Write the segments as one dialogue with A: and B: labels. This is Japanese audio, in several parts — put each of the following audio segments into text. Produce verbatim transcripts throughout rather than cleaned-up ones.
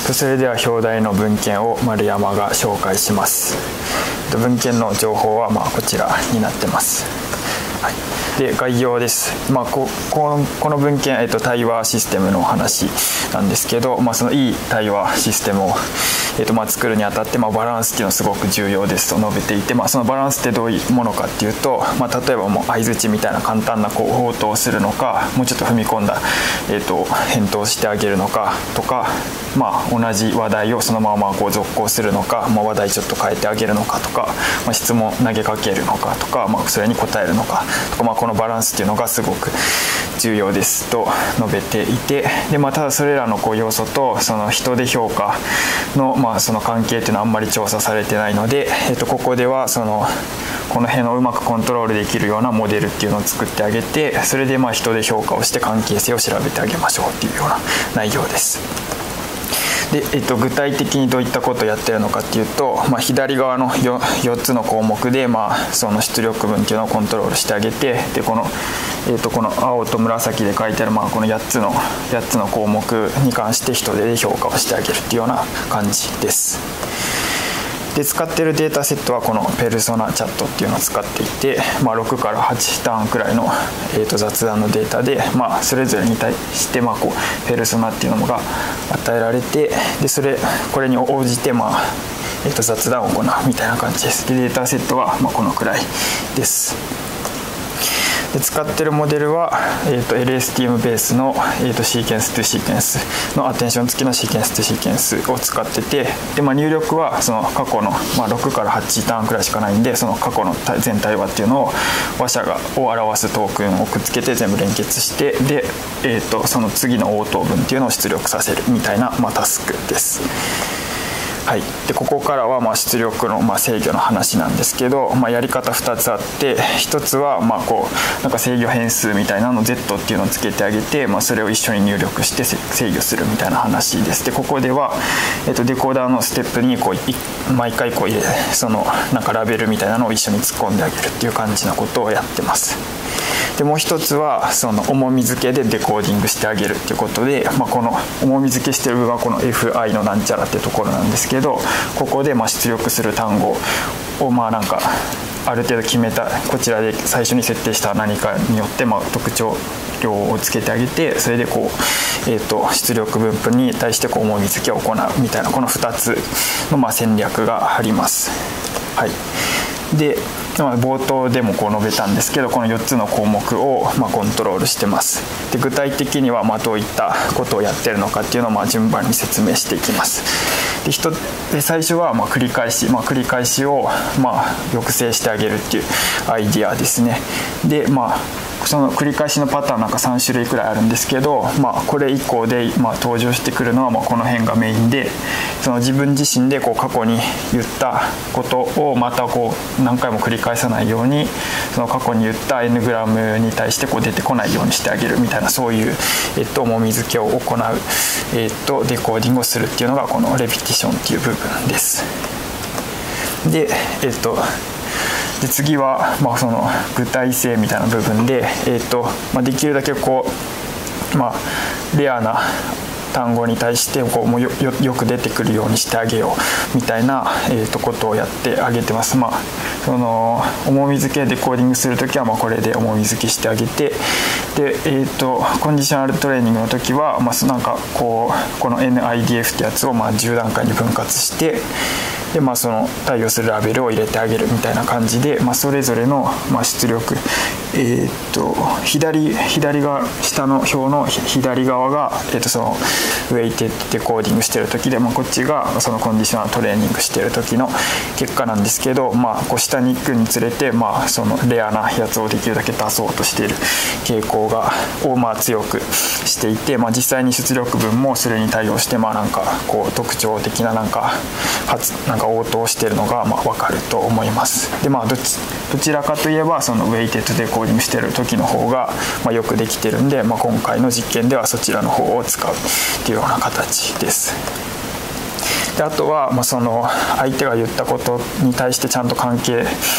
A: それでは表題の文献を丸山が紹介します。文献の情報はまあこちらになってます。はい、で概要です。まあ、こ, こ, のこの文献、えっと、対話システムの話なんですけど、まあ、そのいい対話システムを、えっとまあ、作るにあたって、まあ、バランスっていうのはすごく重要ですと述べていて、まあ、そのバランスってどういうものかっていうと、まあ、例えばもう相づちみたいな簡単なこう応答をするのか、もうちょっと踏み込んだ、えっと、返答してあげるのかとか、まあ、同じ話題をそのままこう続行するのか、まあ、話題ちょっと変えてあげるのかとか、まあ、質問投げかけるのかとか、まあ、それに答えるのかとか、まあ、このバランスっていうのがすごく重要ですと述べていて、で、まあ、ただそれらのこう要素とその人で評価の、まあ、その関係っていうのはあんまり調査されてないので、えっと、ここではそのこの辺をうまくコントロールできるようなモデルっていうのを作ってあげて、それでまあ人で評価をして関係性を調べてあげましょうっていうような内容です。で、えっと、具体的にどういったことをやってるのかっていうと、まあ、左側の 4, よっつの項目で、まあ、その出力分っていうのをコントロールしてあげて、でこの、えっと、この青と紫で書いてある、まあ、このやっつのやっつの項目に関して人で評価をしてあげるっていうような感じです。で使っているデータセットはこのペルソナチャットっていうのを使っていて、まあ、ろくからはちターンくらいの、えー、と雑談のデータで、まあ、それぞれに対してまあこうペルソナっていうのが与えられて、でそれこれに応じて、まあえー、と雑談を行うみたいな感じです。でデータセットはまあこのくらいです。で使っているモデルは、えー、と エルエスティーエム ベースの、えー、とシーケンストゥシーケンスのアテンション付きのシーケンストゥシーケンスを使ってて、で、まあ、入力はその過去の、まあ、ろくからはちターンくらいしかないんで、その過去の全対話っていうのを話者がを表すトークンをくっつけて全部連結して、で、えー、とその次の応答文っていうのを出力させるみたいな、まあ、タスクです。はい、でここからはまあ出力のまあ制御の話なんですけど、まあ、やり方ふたつあって、ひとつはまあこうなんか制御変数みたいなの Z っていうのをつけてあげて、まあ、それを一緒に入力して制御するみたいな話です。でここでは、えっと、デコーダーのステップにこう毎回こう入れそのなんかラベルみたいなのを一緒に突っ込んであげるっていう感じのことをやってます。でもう一つはその重み付けでデコーディングしてあげるっていうことで、まあ、この重み付けしてる部分はこの エフアイ のなんちゃらっていうところなんですけど、ここでまあ出力する単語をまあなんかある程度決めた、こちらで最初に設定した何かによってまあ特徴量をつけてあげて、それでこう、えー、と出力分布に対してこう重み付けを行うみたいな、このふたつのまあ戦略があります。はい、で冒頭でもこう述べたんですけど、このよっつの項目をまあコントロールしてます。で具体的にはまあどういったことをやってるのかっていうのをまあ順番に説明していきます。で人で最初はまあ繰り返し、まあ、繰り返しをまあ抑制してあげるっていうアイディアですね。でまあその繰り返しのパターンなんかさん種類くらいあるんですけど、まあ、これ以降でまあ登場してくるのはまあこの辺がメインで、その自分自身でこう過去に言ったことをまたこう何回も繰り返さないように、その過去に言った N グラムに対してこう出てこないようにしてあげるみたいな、そういう、えっと、重み付けを行う、えっと、デコーディングをするっていうのがこのレピティションっていう部分です。で、えっとで次は、まあ、その具体性みたいな部分で、えーとまあ、できるだけこう、まあ、レアな単語に対してこうもう よ, よ, よく出てくるようにしてあげようみたいな、えー、とことをやってあげてます。まあ、その重み付けデコーディングするときはまあこれで重み付けしてあげて、で、えー、とコンディショナルトレーニングの時は、まあ、なんかこうこの エヌアイディーエフ ってやつをまあじゅう段階に分割して、でまあ、その対応するラベルを入れてあげるみたいな感じで、まあ、それぞれのまあ出力、えー、っと 左, 左側下の表の左側が、えー、っとそのウェイテッドデコーディングしてる時で、まあ、こっちがそのコンディショナルトレーニングしてる時の結果なんですけど、まあ、こう下に行くにつれて、まあ、そのレアなやつをできるだけ出そうとしている傾向がをまあ強くしていて、まあ、実際に出力分もそれに対応して、まあ、なんかこう特徴的ななんか発なんか応答しているのがまあ分かると思います。で、まあ、ど, ちどちらかといえばそのウェイテッドデコーディングしている時の方がまあよくできてるんで、まあ、今回の実験ではそちらの方を使うっていうような形です。であとは、まあ、その相手が言ったことに対してちゃんと関係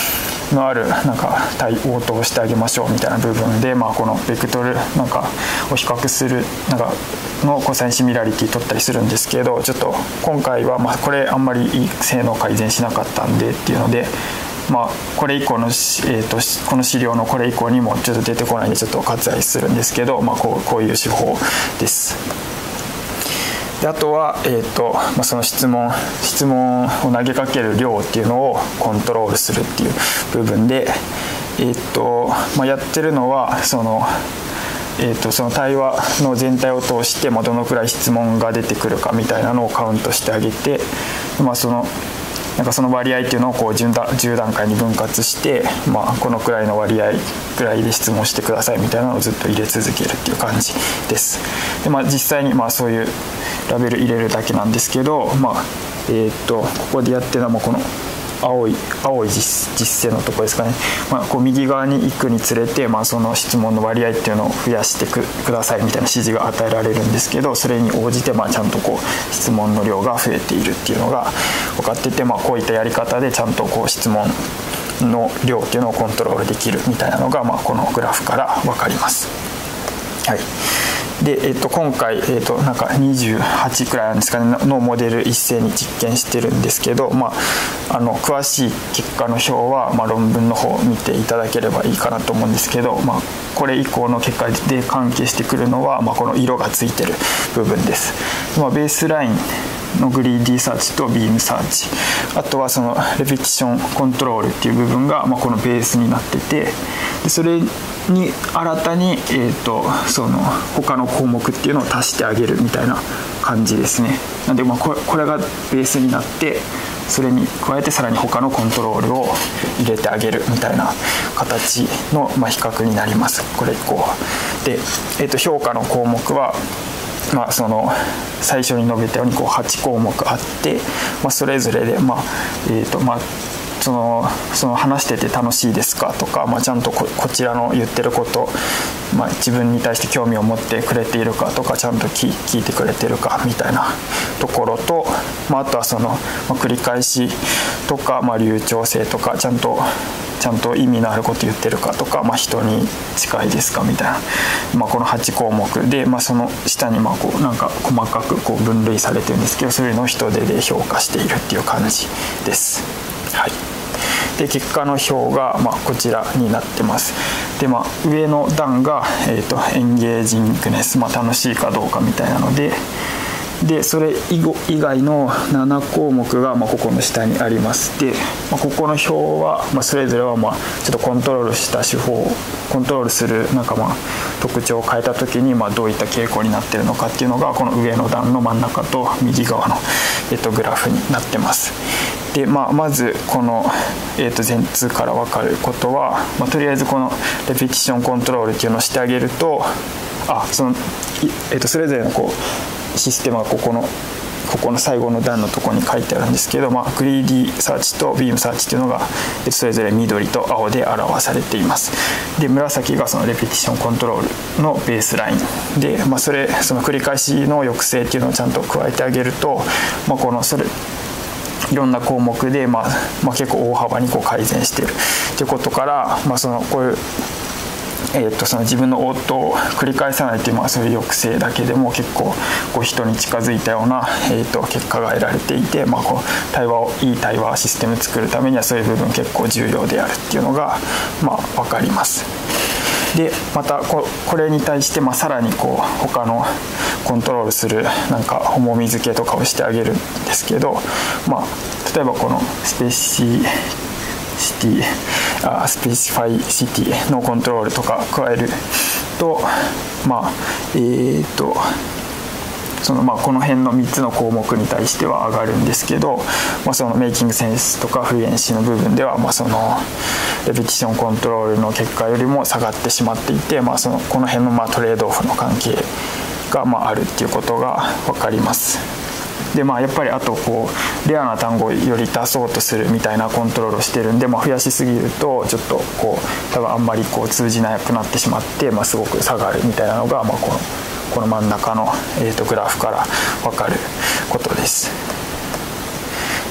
A: のあるなんか対応答をしてあげましょうみたいな部分で、まあ、このベクトルなんかを比較するなんかのコサインシミラリティ取ったりするんですけど、ちょっと今回はまあこれあんまりいい性能改善しなかったんでっていうので、まあ、これ以降の、えーと、この資料のこれ以降にもちょっと出てこないんでちょっと割愛するんですけど、まあ、こう、こういう手法です。であとは、えーとまあ、その質問質問を投げかける量っていうのをコントロールするっていう部分で、えーとまあ、やってるのはその、えーと、その対話の全体を通して、まあ、どのくらい質問が出てくるかみたいなのをカウントしてあげて、まあ、そのなんかその割合っていうのをこうじゅう段階に分割して、まあ、このくらいの割合くらいで質問してくださいみたいなのをずっと入れ続けるっていう感じです。で、まあ、実際にまあそういうラベル入れるだけなんですけど、まあえー、っとここでやってるのはもうこの青い青い 実, 実践のところですかね、まあ、こう右側に行くにつれて、まあ、その質問の割合っていうのを増やして く, くださいみたいな指示が与えられるんですけど、それに応じてまあちゃんとこう質問の量が増えているっていうのが分かってて、まあ、こういったやり方でちゃんとこう質問の量っていうのをコントロールできるみたいなのが、まあ、このグラフから分かります。はい。で、えっと、今回、えっと、なんかにじゅうはちくらいなんですかねのモデル一斉に実験してるんですけど、まあ、あの詳しい結果の表は、まあ、論文の方を見ていただければいいかなと思うんですけど、まあ、これ以降の結果で関係してくるのは、まあ、この色がついてる部分です。まあ、ベースラインのグリーディーサーチとビームサーチ、あとはそのレペティションコントロールっていう部分が、まあ、このベースになってて、でそれに新たに、えー、とその他の項目っていうのを足してあげるみたいな感じですね。なんでまあこれ、これがベースになって、それに加えてさらに他のコントロールを入れてあげるみたいな形の、まあ、比較になります。これ以降で、えー、と評価の項目はまあ、その最初に述べたようにこうはちこうもくあって、まあ、それぞれで、まあえーとまあ、そのその話してて楽しいですかとか、まあ、ちゃんと こ, こちらの言ってること、まあ、自分に対して興味を持ってくれているかとか、ちゃんと 聞, 聞いてくれてるかみたいなところと、まあ、あとはその、まあ、繰り返しとか、まあ、流暢性とか、ちゃんとちゃんと意味のあること言ってるかとか、まあ、人に近いですかみたいな、まあ、このはちこうもくで、まあ、その下にまあこうなんか細かくこう分類されてるんですけど、それの人手で評価しているっていう感じです。はい。で結果の表がまあこちらになってます。で、まあ、上の段が、えーと、エンゲージングネス、まあ、楽しいかどうかみたいなので、でそれ以外のななこうもくがまあここの下にあります。で、まあ、ここの表はまあそれぞれはまあちょっとコントロールした手法、コントロールするなんかまあ特徴を変えた時にまあどういった傾向になっているのかっていうのが、この上の段の真ん中と右側の、えっと、グラフになってます。で、まあ、まずこの、えー、と全通から分かることは、まあ、とりあえずこのレペティションコントロールっていうのをしてあげると、あその、えー、とそれぞれのこうシステムがここのここの最後の段のところに書いてあるんですけど、まあ、グリーディーサーチとビームサーチっていうのがそれぞれ緑と青で表されています。で紫がそのレペティションコントロールのベースラインで、まあ、それその繰り返しの抑制っていうのをちゃんと加えてあげると、まあ、このそれいろんな項目で、まあまあ、結構大幅にこう改善しているということから、まあ、そのこういうえー、とその自分の応答を繰り返さないという、まあ、そういう抑制だけでも結構こう人に近づいたような、えー、と結果が得られていて、まあ、こう対話をいい対話システムを作るためにはそういう部分結構重要であるっていうのが、まあ、分かります。でまた こ, これに対して、まあ、さらにこう他のコントロールするなんか重み付けとかをしてあげるんですけど、まあ、例えばこのスペシシティあスペシファイシティのコントロールとか加えると、まあえー、っとそのまあこの辺のみっつの項目に対しては上がるんですけど、まあ、そのメイキングセンスとかフルエンシーの部分では、まあ、そのレペティションコントロールの結果よりも下がってしまっていて、まあ、そのこの辺のまあトレードオフの関係がまああるっていうことが分かります。でまあ、やっぱりあとこうレアな単語をより出そうとするみたいなコントロールをしてるんで、まあ、増やしすぎるとちょっとこう多分あんまりこう通じなくなってしまって、まあ、すごく下がるみたいなのが、まあ、このこの真ん中の、えー、とグラフから分かることです。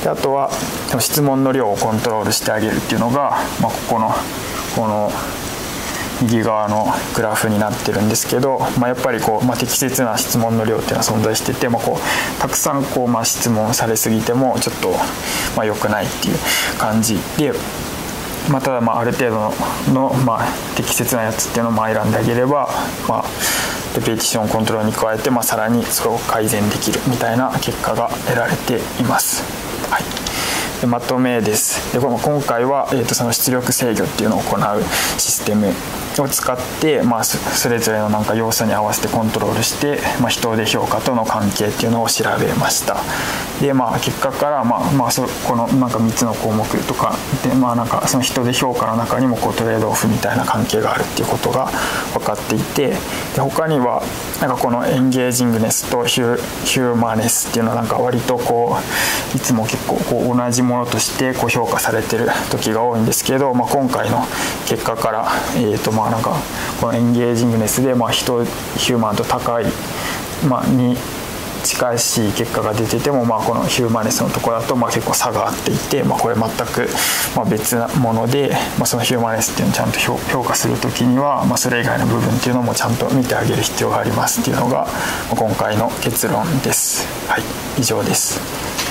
A: であとは質問の量をコントロールしてあげるっていうのが、まあ、ここのこの右側のグラフになってるんですけど、まあ、やっぱりこう、まあ、適切な質問の量っていうのは存在してて、まあ、こうたくさんこう、まあ、質問されすぎてもちょっと、まあ、良くないっていう感じで、まあ、ただまあある程度の、のまあ、適切なやつっていうのをまあ選んであげれば、まあ、レペティションコントロールに加えて、まあ、さらにそれを改善できるみたいな結果が得られています。はい、でまとめです。で今回は、えー、とその出力制御っていうのを行うシステムを使って、まあ、それぞれのなんか要素に合わせてコントロールして、まあ、人手評価との関係っていうのを調べました。でまあ結果から、まあまあ、そこのなんかみっつの項目とかで、まあ、なんかその人手評価の中にもこうトレードオフみたいな関係があるっていうことが分かっていて、で他にはなんかこのエンゲージングネスとヒュヒューマネスっていうのはなんか割とこういつも結構こう同じものとしてこう評価されてる時が多いんですけど、まあ、今回の結果から、えーとまあなんかこのエンゲージングネスでまあ人ヒューマンと高い、まあ、に近しい結果が出てても、まあ、このヒューマネスのところだとまあ結構差があっていて、まあ、これ全くまあ別なもので、まあ、そのヒューマネスっていうのをちゃんと評価するときには、まあ、それ以外の部分っていうのもちゃんと見てあげる必要がありますっていうのが今回の結論です。はい、以上です。